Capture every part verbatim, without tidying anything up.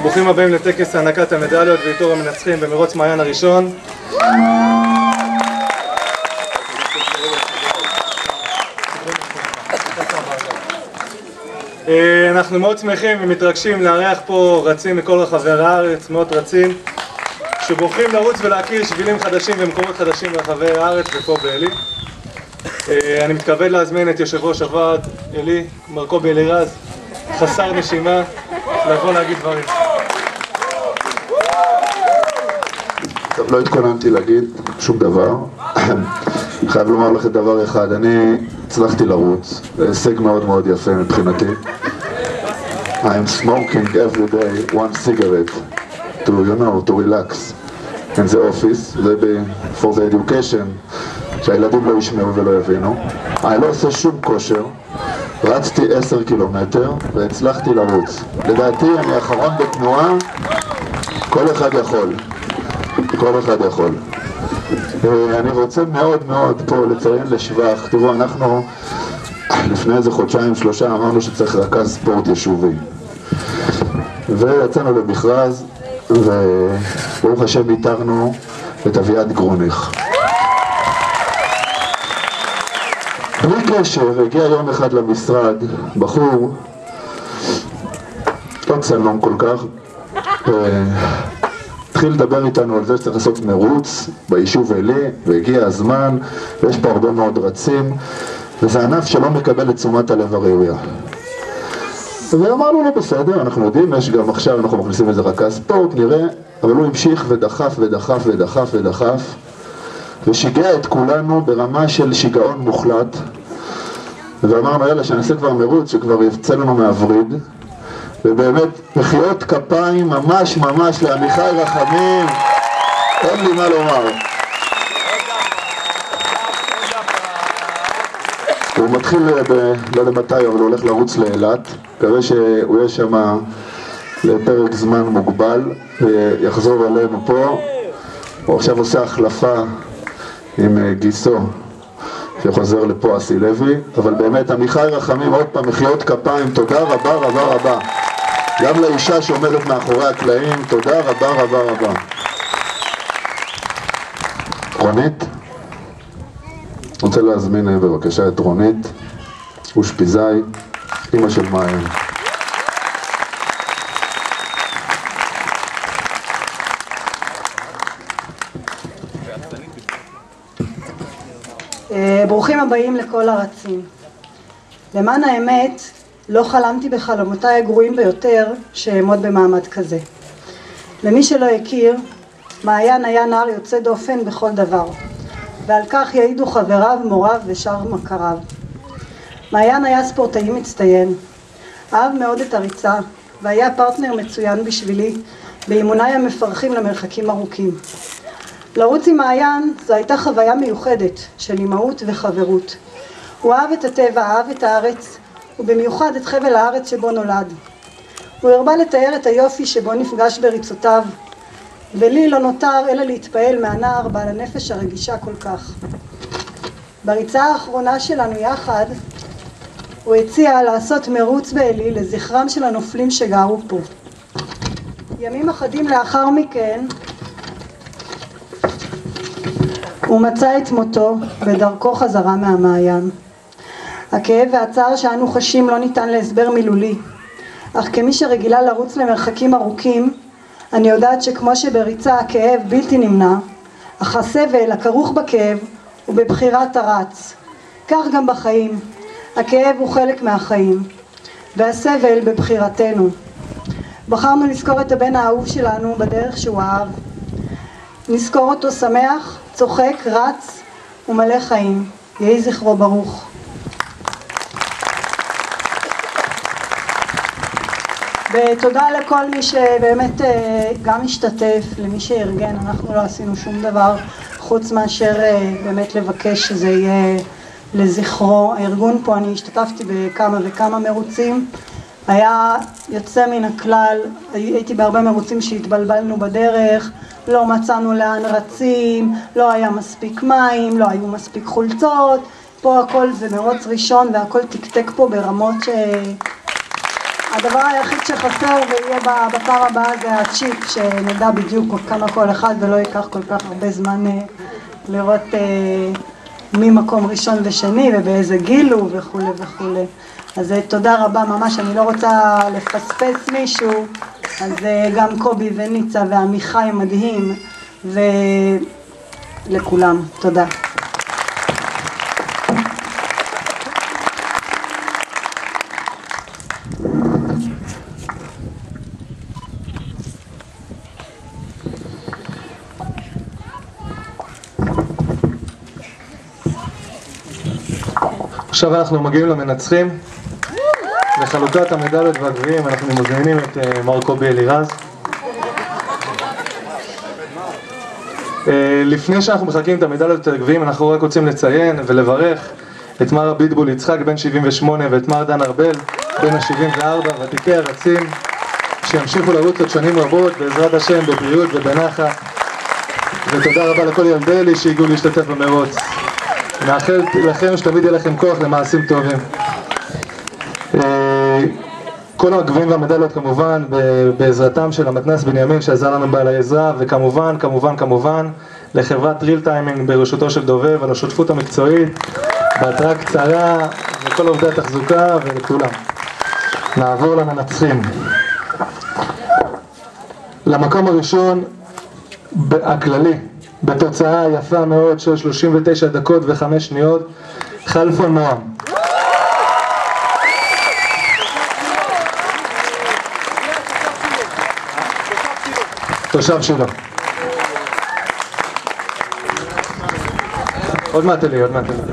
ברוכים הבאים לטקס הענקת המדליות ואיתור המנצחים במרוץ מעיין הראשון. אנחנו מאוד שמחים ומתרגשים לארח פה רצים מכל רחבי הארץ, מאות רצים שבוחרים לרוץ ולהכיר שבילים חדשים ומקומות חדשים ברחבי הארץ ופה באלי. אני מתכבד להזמין את יושב ראש הוועד אלי, מר קובי אלירז, חסר נשימה, לבוא להגיד דברים. טוב, לא התכוננתי להגיד שום דבר. חייב לומר לכם דבר אחד, אני הצלחתי לרוץ, זה הישג מאוד מאוד יפה מבחינתי. I am smoking every day one cigarette to, you know, to relax in the office, for the education, שהילדים לא ישמעו ולא יבינו. אני לא עושה שום כושר, רצתי עשר קילומטר והצלחתי לרוץ. לדעתי אני האחרון בתנועה, כל אחד יכול, כל אחד יכול. אני רוצה מאוד מאוד פה לציין לשבח. תראו, אנחנו לפני איזה חודשיים שלושה אמרנו שצריך רכז ספורט יישובי ויצאנו למכרז וברוך השם איתרנו את אביעד גרוניך. בלי קשר הגיע יום אחד למשרד בחור לא צלום כל כך, התחיל לדבר איתנו על זה שצריך לעשות מרוץ ביישוב אלי והגיע הזמן ויש פה הרבה מאוד רצים וזה ענף שלא מקבל את תשומת הלב הראויה. ואמרנו לו בסדר, אנחנו יודעים, יש גם עכשיו אנחנו מכניסים איזה רכז ספורט, נראה, אבל הוא המשיך ודחף ודחף ודחף ודחף ושיגע את כולנו ברמה של שיגעון מוחלט ואמרנו יאללה שנעשה כבר מרוץ שכבר יצא לנו מהווריד. ובאמת מחיאות כפיים ממש ממש לעמיחי רחמים, אין לי מה לומר. הוא מתחיל ב... לא יודע מתי, אבל הוא הולך לרוץ לאילת, מקווה שהוא יהיה שם לפרק זמן מוגבל ויחזור אלינו פה. הוא עכשיו עושה החלפה עם גיסו שחוזר לפה, אסי לוי, אבל באמת עמיחי רחמים, עוד פעם מחיאות כפיים, תודה רבה רבה רבה. גם לאישה שעומדת מאחורי הקלעים, תודה רבה רבה רבה. רונית? רוצה להזמין בבקשה את רונית אושפיזאי, אמא של מעיין. ברוכים הבאים לכל הרצים. למען האמת, לא חלמתי בחלומותיי הגרועים ביותר שאעמוד במעמד כזה. למי שלא הכיר, מעיין היה נער יוצא דופן בכל דבר, ועל כך יעידו חבריו, מוריו ושאר מכריו. מעיין היה ספורטאי מצטיין, אהב מאוד את הריצה, והיה פרטנר מצוין בשבילי באימוניי המפרכים למרחקים ארוכים. לרוץ עם מעיין זו הייתה חוויה מיוחדת של אימהות וחברות. הוא אהב את הטבע, אהב את הארץ, ובמיוחד את חבל הארץ שבו נולד. הוא הרבה לתאר את היופי שבו נפגש בריצותיו, ולי לא נותר אלא להתפעל מהנער בעל הנפש הרגישה כל כך. בריצה האחרונה שלנו יחד, הוא הציע לעשות מרוץ באלי לזכרם של הנופלים שגרו פה. ימים אחדים לאחר מכן, הוא מצא את מותו בדרכו חזרה מהמעיין. הכאב והצער שאנו חשים לא ניתן להסבר מילולי, אך כמי שרגילה לרוץ למרחקים ארוכים, אני יודעת שכמו שבריצה הכאב בלתי נמנע, אך הסבל הכרוך בכאב הוא בבחירת הרץ. כך גם בחיים, הכאב הוא חלק מהחיים, והסבל בבחירתנו. בחרנו לזכור את הבן האהוב שלנו בדרך שהוא אהב. נזכור אותו שמח, צוחק, רץ ומלא חיים. יהי זכרו ברוך. ותודה לכל מי שבאמת גם השתתף, למי שארגן. אנחנו לא עשינו שום דבר חוץ מאשר באמת לבקש שזה יהיה לזכרו. הארגון פה, אני השתתפתי בכמה וכמה מרוצים, היה יוצא מן הכלל. הייתי בהרבה מרוצים שהתבלבלנו בדרך, לא מצאנו לאן רצים, לא היה מספיק מים, לא היו מספיק חולצות. פה הכל זה מרוץ ראשון והכל תקתק פה ברמות ש... הדבר היחיד שחסר ויהיה בפעם הבאה זה הצ'יפ, שנדע בדיוק כמה כל אחד ולא ייקח כל כך הרבה זמן לראות מי מקום ראשון ושני ובאיזה גיל הוא וכו' וכו'. אז תודה רבה ממש, אני לא רוצה לפספס מישהו, אז גם קובי וניצה ועמיחי מדהים ולכולם, תודה. עכשיו אנחנו מגיעים למנצחים. לחלוקת המדליות והגביעים אנחנו מזמינים את מר קובי אלירז. לפני שאנחנו מחלקים את המדליות והגביעים אנחנו רק רוצים לציין ולברך את מר אביטבול יצחק בן שבעים ושמונה ואת מר דן ארבל בן ה-שבעים וארבע, ותיקי הרצים שימשיכו לרוץ עוד שנים רבות בעזרת השם בבריאות ובנחת, ותודה רבה לכל ילדי אלי שהגיעו להשתתף במרוץ. מאחל לכם שתמיד יהיה לכם כוח למעשים טובים. כל הגביעים והמדליות כמובן בעזרתם של המתנ"ס בנימין שעזר לנו בעל העזרה, וכמובן כמובן כמובן לחברת ריל טיימינג בראשותו של דובב על השותפות המקצועית בהתראה קצרה וכל עובדי התחזוקה ולכולם. נעבור למנצחים. למקום הראשון הכללי בתוצאה יפה מאוד של שלושים ותשע דקות וחמש שניות, חלפון נועם. תושב שלו. עוד מעט אלי, עוד מעט אלי.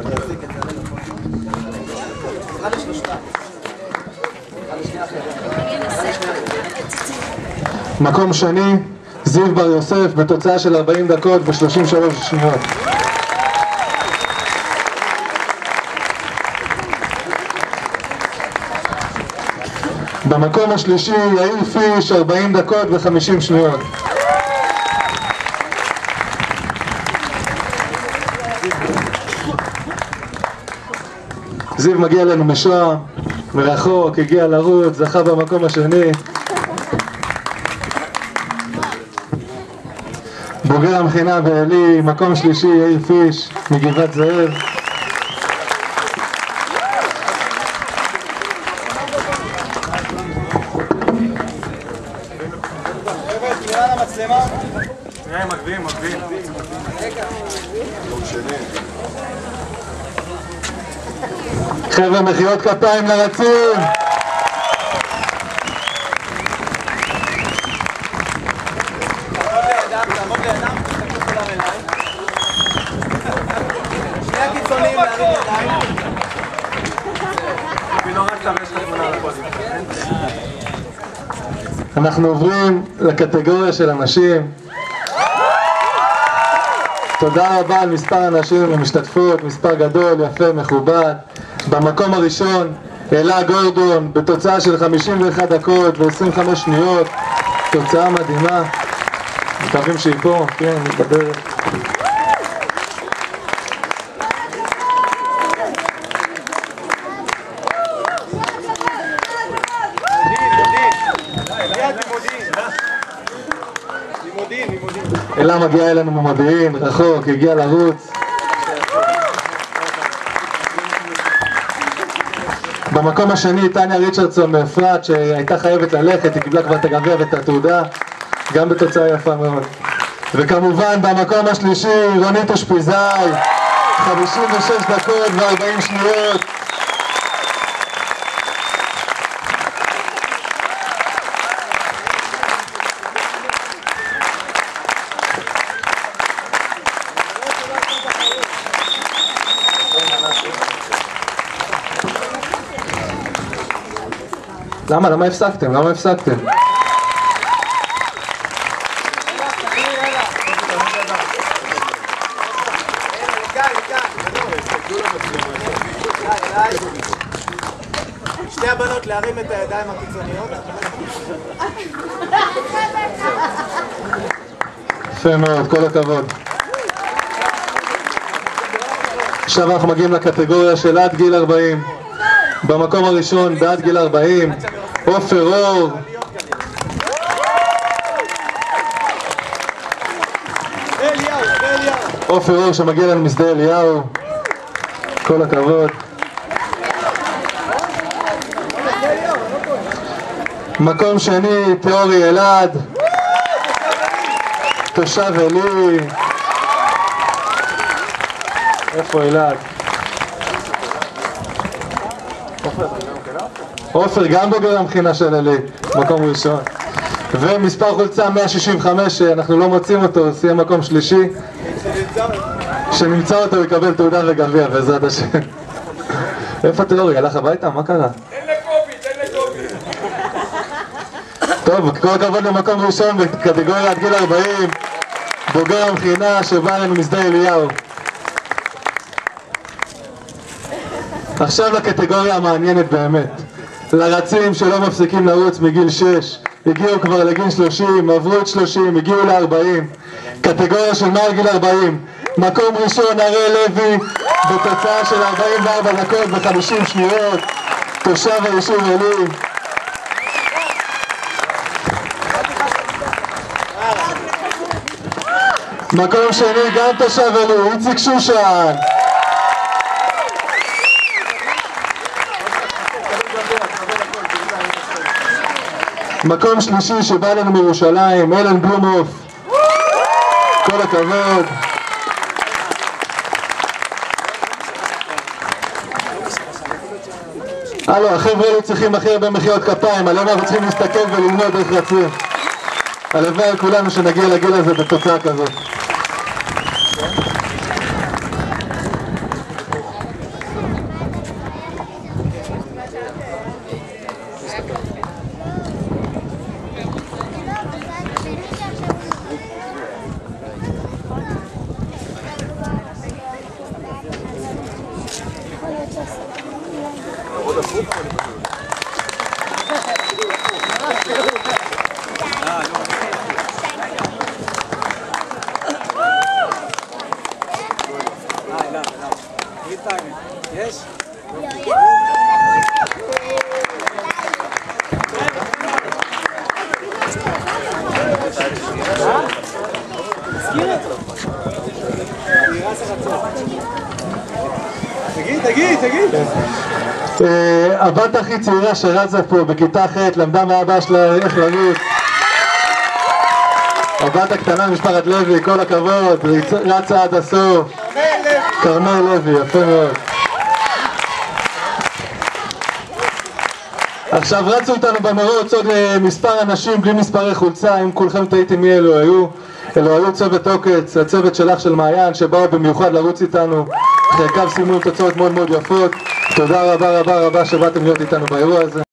מקום שני, זיו בר יוסף בתוצאה של ארבעים דקות ו-שלושים ושלוש שניות. במקום השלישי יאיר פיש ארבעים דקות ו-חמישים שניות. זיו מגיע לנו משוהם, מרחוק, הגיע לרוץ, זכה במקום השני. בוגר המכינה בעלי, מקום שלישי יאיר פיש מגבעת זאב. חבר'ה, מחיאות כפיים לרצים. אנחנו עוברים לקטגוריה של אנשים. תודה רבה על מספר אנשים ומשתתפות, מספר גדול, יפה, מכובד. במקום הראשון, אלה גורדון, בתוצאה של חמישים ואחת דקות ו-עשרים וחמש שניות. תוצאה מדהימה. מקווים שהיא פה, כן, נדבר. אלה מגיעה אלינו ממודיעין, רחוק, הגיעה לרוץ. במקום השני, טניה ריצ'רדסון מאפרת, שהייתה חייבת ללכת, היא קיבלה כבר את הגביע ואת התעודה, גם בתוצאה יפה מאוד. וכמובן, במקום השלישי, רונית אושפיזאי, חמישים ושש דקות ו-ארבעים שניות. למה? למה הפסקתם? למה הפסקתם? שתי הבנות להרים את הידיים הקיצוניות. יפה מאוד, כל הכבוד. עכשיו אנחנו מגיעים לקטגוריה של עד גיל ארבעים. במקום הראשון, בעד גיל ארבעים, עופר אור, עופר אור שמגיע לנו משדה אליהו, כל הכבוד. מקום שני, תיאורי אלעד, תושב אלי. איפה אלעד? עופר גם בוגר המכינה של אלי, מקום ראשון. ומספר חולצה מאה שישים וחמש, שאנחנו לא מוצאים אותו, סיים מקום שלישי. שנמצא אותו יקבל תעודה וגביע בעזרת השם. איפה תיאורי? הלך הביתה? מה קרה? תן לקובי, תן לקובי. טוב, כל הכבוד למקום ראשון בקטגוריה עד גיל ארבעים, בוגר המכינה שבא לנו משדה אליהו. עכשיו לקטגוריה המעניינת באמת, לרצים שלא מפסיקים לרוץ מגיל שש, הגיעו כבר לגיל שלושים, עברו את שלושים, הגיעו ל-ארבעים, קטגוריה של מעל גיל ארבעים. מקום ראשון הראל לוי בתוצאה של ארבעים וארבע דקות ו-חמישים שניות, תושב היישוב אלי. מקום שני גם תושב אלי, איציק שושן. מקום שלישי שבא לנו מירושלים, אלן בלומוף, כל הכבוד. הלו, החבר'ה האלה צריכים הכי הרבה מחיאות כפיים, עליהם אנחנו צריכים להסתכל וללמוד איך רצים. הלוואי על כולנו שנגיע לגיל הזה בתוצאה כזאת. Yes? תגיד, תגיד, תגיד. הבת הכי צעירה שרצה פה בכיתה ח' למדה מאבא שלה איך לרוץ. הבת הקטנה משפחת לוי, כל הכבוד, רצה עד הסוף. כרמל לוי, יפה מאוד. עכשיו רצו איתנו במרוץ עוד מספר אנשים בלי מספרי חולצה, אם כולכם תהיתם מי אלו היו. אלו היו צוות עוקץ, הצוות שלך של מעיין שבאו במיוחד לרוץ איתנו, חלקם סיימו תוצאות מאוד מאוד יפות. תודה רבה רבה רבה שבאתם להיות איתנו באירוע הזה.